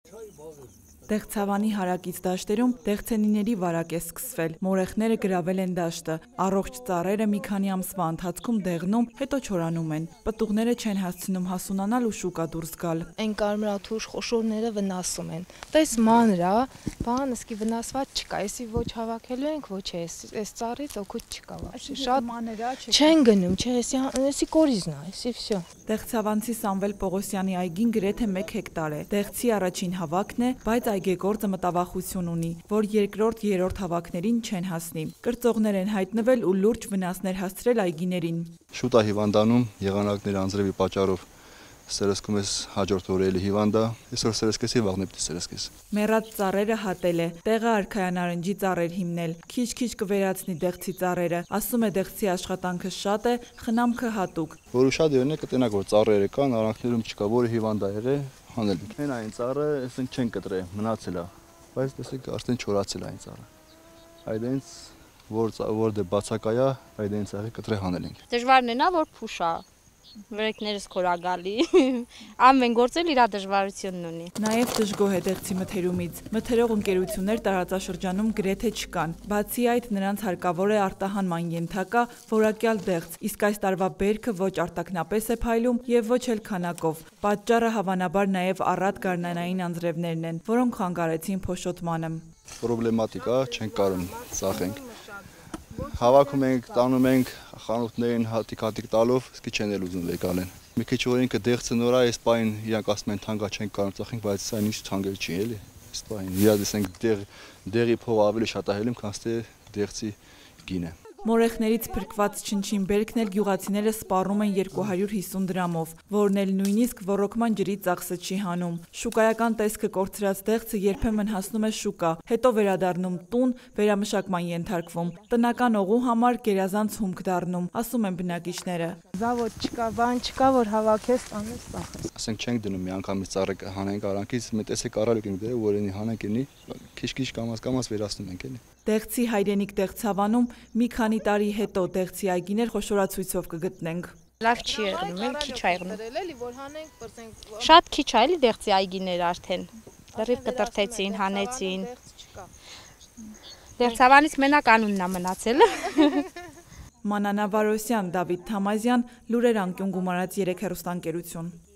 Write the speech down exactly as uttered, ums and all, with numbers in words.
Դեղցավանի հարակից դաշտերում դեղցենիների վարակ է սկսվել, մորեխները գրավել են դաշտը, առողջ ծառերը մի քանի ամսվա ընթացքում դեղնում, հետո չորանում են, պտուղները չեն հասցնում հասունանալ ու շուկա դուրս գալ։ Այն կարմրաթուր խոշորները վնասում են, տես մանր է, բան իսկի վնասված չկա, էսի ոչ հավաքելու ենք, ոչ էս, էս ծառից օգուտ չկա, շատ մանր է, չեն գնում, չէ, էսի էսի կորիզն է, էսի վсё։ Դեղցավանցի Սամվել Պողոսյանի այգին գրեթե մեկ հեկտար է, դեղցի առաջին հավաքն է, բայց այգեգործը մտավախություն ունի, որ երկրորդ-երրորդ հավաքներին չեն հասնի։ Կրծողներ են հայտնվել ու լուրջ վնասներ հասցրել այգիներին։ Շուտ է հիվանդանում, եղանակների անձրևի պատճառով սերսկում ես հաջորդ օրը էլի հիվանդա, այսօր սերսկեսի վաղն է պիտի սերսկես։ Մեռած ծառերը հատել է, տեղը արքայանարնջի ծառեր հիմնել, քիչ-քիչ կվերացնի դեղցի ծառերը, ասում է դեղցի աշխատանքը շատ է, խնամքը հատուկ։ Որը շատ եղնե կտենակ որ ծառերը կան, արանքներում չկա, որը հիվանդ է եղել, հանել։ Մեն այն ծառը, ասենք չեն կտրե, մնացել է, բայց տեսեք արդեն չորացել է այն ծառը։ Այդենց որ որ դե բացակայա, այդենց աղի կտրե հանել ենք։ Դժվարն է նա որ փուշա։ Մրեկներս կորագալի, ամեն գործել իր դժվարությունն ունի։ Նաև դժգոհ է դեղցի մթերումից, մթերող ընկերություններ տարածաշրջանում գրեթե չկան, բացի այդ նրանց հարկավոր է արտահանման ենթակա որակյալ դեղց, իսկ այս տարվա բերքը ոչ արտաքնապես է փայլում եւ ոչ էլ քանակով, պատճառը հավանաբար նաև առատ գարնանային անձրևներն են, որոնք խանգարեցին փոշոտմանը։ Պրոբլեմատիկ է, չենք կարող ծախենք։ Հավաքում ենք, տանում ենք խանութներին հատիկ-հատիկ տալով, իսկի չեն էլ ուզում վեկալեն։ Մի քիչ որ ինքը դեղցը նորա, այս պահին իրանք ասում են թանկա չենք կարող ծախենք, բայց սա ինչ թանկել չի էլի։ Այս պահին իրա դեսենք դեղ դեղի փողը ավելի շատ է հելում, քան թե դեղցի գինը։ Մորեխներից փրկված չնչին բերքն էլ գյուղացիները սպառում են երկու հարյուր հիսուն դրամով, որն էլ նույնիսկ ոռոգման ջրի ծախսը չի հանում։ Շուկայական տեսքը կորցրած դեղցը երբեմն հասնում է շուկա, հետո վերադառնում տուն, վերամշակման ենթարկվում։ Տնական օղու համար գերազանց հումք դառնում, ասում են բնակիչները։ Զավոդ չկա, բան չկա, որ հավաքես, տանես, ծախես։ Ասենք չենք դնում մի անգամից ծառը հանենք արանքից, մի տեսեք առալուկ ենք դե, որ ինի հանենք ինի, քիչ-քիչ կամաց-կամաց վերացնում ենք էլի։ Դեղցի հայրենիք դեղցավանում մի քանի տարի հետո դեղցի այգիներ խոշորացույցով կգտնենք։ Լավ չի եղնում, մենք քիչ ա եղնում։ Շատ քիչ ա էլի դեղցի այգիներ արդեն։ Լրիվ կտրթեցին, հանեցին։ Դեղցավանից մենակ անունն է մնացել։ Մանանա Վարոսյան, Դավիթ Թամազյան, Լուրեր անկյուն գումարած երեք հեռուստաընկերություն։